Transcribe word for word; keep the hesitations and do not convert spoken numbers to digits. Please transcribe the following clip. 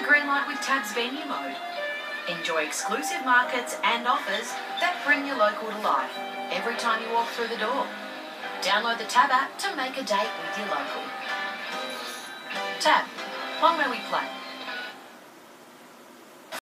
green light with Tab's venue mode. Enjoy exclusive markets and offers that bring your local to life every time you walk through the door. Download the Tab app to make a date with your local. Tab, one where we play.